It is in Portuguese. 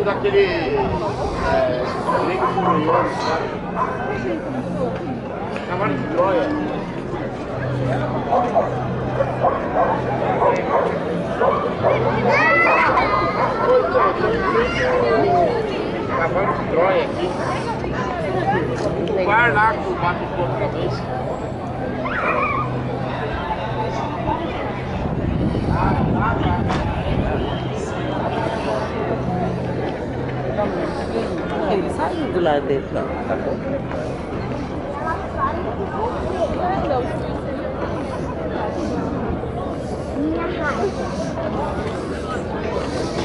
lado daquele grego troiano, sabe? Cavalo de Troia. Cavalo de Troia aqui. O bar lá com o bate ponto cabeça. Ele saiu do lado dele, não, tá bom? Minha raiva.